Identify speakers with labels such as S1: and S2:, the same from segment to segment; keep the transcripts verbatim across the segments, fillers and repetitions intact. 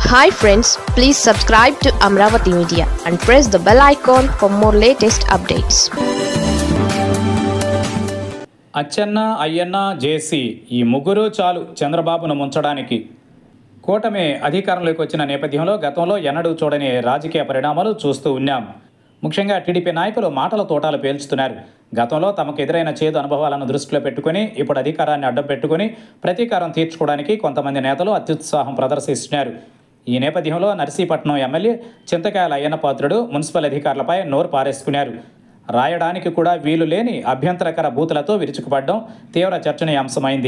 S1: Hi friends, please subscribe to Amravati Media and press the bell icon for more latest updates.
S2: Atchanna Ayyanna జేసీ ఈ ముగ్గురు చాలు చంద్రబాబును ముంచడానికి. కూటమి అధికారంలోకి వచ్చిన నేపథ్యంలో గతంలో ఎన్నడూ చూడని రాజకీయ పరిణామాలు చూస్తూ ఉన్నాం. ముఖ్యంగా టీడీపీ నాయకులు మాటల తోటాలు పేల్చుతున్నారు. గతంలో తమకు ఎదురైన చేదు అనుభవాలను దృష్టిలో పెట్టుకుని ఇప్పుడు అధికారాన్ని అడ్డం పెట్టుకుని ప్రతీకారం తీర్చుకోవడానికి కొంతమంది నేతలు అత్యుత్సాహం ప్రదర్శిస్తున్నారు. ఈ నేపథ్యంలో నర్సీపట్నం ఎమ్మెల్యే చింతకాయల అయ్యన్న పాత్రుడు మున్సిపల్ అధికారులపై నోరు పారేసుకున్నారు. రాయడానికి కూడా వీలు లేని అభ్యంతరకర బూతులతో విరుచుకుపడడం తీవ్ర చర్చనీయాంశమైంది.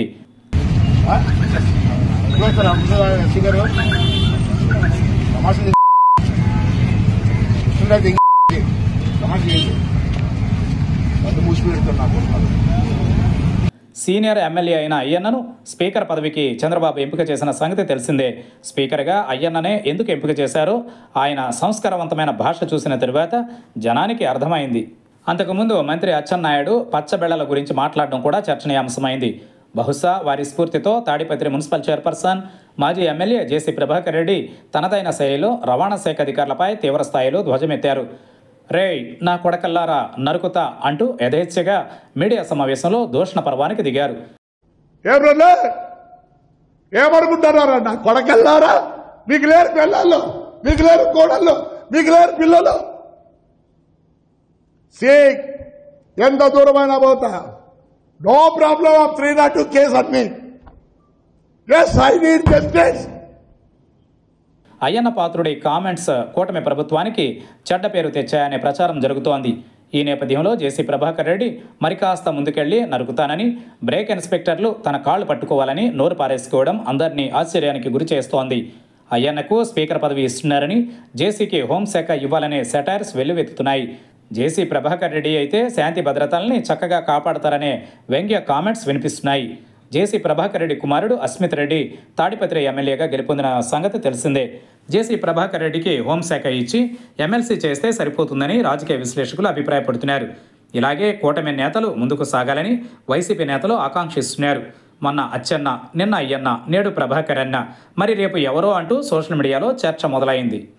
S2: సీనియర్ ఎమ్మెల్యే అయిన అయ్యన్నను స్పీకర్ పదవికి చంద్రబాబు ఎంపిక చేసిన సంగతి తెలిసిందే. స్పీకర్గా అయ్యన్ననే ఎందుకు ఎంపిక చేశారో ఆయన సంస్కారవంతమైన భాష చూసిన తరువాత జనానికి అర్థమైంది. అంతకుముందు మంత్రి అచ్చెన్నాయుడు పచ్చబెళ్లల గురించి మాట్లాడడం కూడా చర్చనీయాంశమైంది. బహుశా వారి స్ఫూర్తితో తాడిపత్రి మున్సిపల్ చైర్పర్సన్ మాజీ ఎమ్మెల్యే జేసీ ప్రభాకర్ రెడ్డి తనదైన శైలిలో రవాణా శాఖ అధికారులపై తీవ్ర స్థాయిలో ధ్వజమెత్తారు. రేయ్ నా కొడకల్లారా నరుకుతా అంటూ యథేచ్ఛగా మీడియా సమావేశంలో దూషణ పర్వానికి దిగారు.
S3: ఏమనుకుంటున్నారా నా కొడకల్లారా? మీకు లేరు పిల్లలు, మీకు లేరు కోడళ్ళు, మీకు లేరు పిల్లలు. సీ ఎంత దూరమైనా పోతా. No problem of three not two case అన్ని. Yes I need justice.
S2: Ayyanna పాత్రుడి కామెంట్స్ కూటమి ప్రభుత్వానికి చెడ్డ పేరు తెచ్చాయనే ప్రచారం జరుగుతోంది. ఈ నేపథ్యంలో జేసీ ప్రభాకర్ రెడ్డి మరికాస్త ముందుకెళ్లి నరుకుతానని, బ్రేక్ ఇన్స్పెక్టర్లు తన కాళ్లు పట్టుకోవాలని నోరు పారేసుకోవడం అందరినీ ఆశ్చర్యానికి గురి చేస్తోంది. అయ్యన్నకు స్పీకర్ పదవి ఇస్తున్నారని, జేసీకి హోంశాఖ ఇవ్వాలనే సెటైర్స్ వెల్లువెత్తుతున్నాయి. జేసీ ప్రభాకర్ రెడ్డి అయితే శాంతి భద్రతల్ని చక్కగా కాపాడతారనే వ్యంగ్య కామెంట్స్ వినిపిస్తున్నాయి. జేసీ ప్రభాకర్ రెడ్డి కుమారుడు అస్మిత్ రెడ్డి తాడిపత్రి ఎమ్మెల్యేగా గెలుపొందిన సంగతి తెలిసిందే. జేసీ ప్రభాకర్ రెడ్డికి హోంశాఖ ఇచ్చి ఎమ్మెల్సీ చేస్తే సరిపోతుందని రాజకీయ విశ్లేషకులు అభిప్రాయపడుతున్నారు. ఇలాగే కూటమి నేతలు ముందుకు సాగాలని వైసీపీ నేతలు ఆకాంక్షిస్తున్నారు. మొన్న అచ్చెన్న, నిన్న అయ్యన్న, నేడు ప్రభాకర్ అన్న, మరి రేపు ఎవరో అంటూ సోషల్ మీడియాలో చర్చ మొదలైంది.